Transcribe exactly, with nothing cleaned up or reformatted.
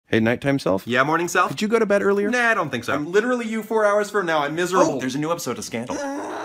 Hey, nighttime self? Yeah, morning self? Did you go to bed earlier? Nah, I don't think so. I'm literally you four hours from now. I'm miserable. Oh, there's a new episode of Scandal.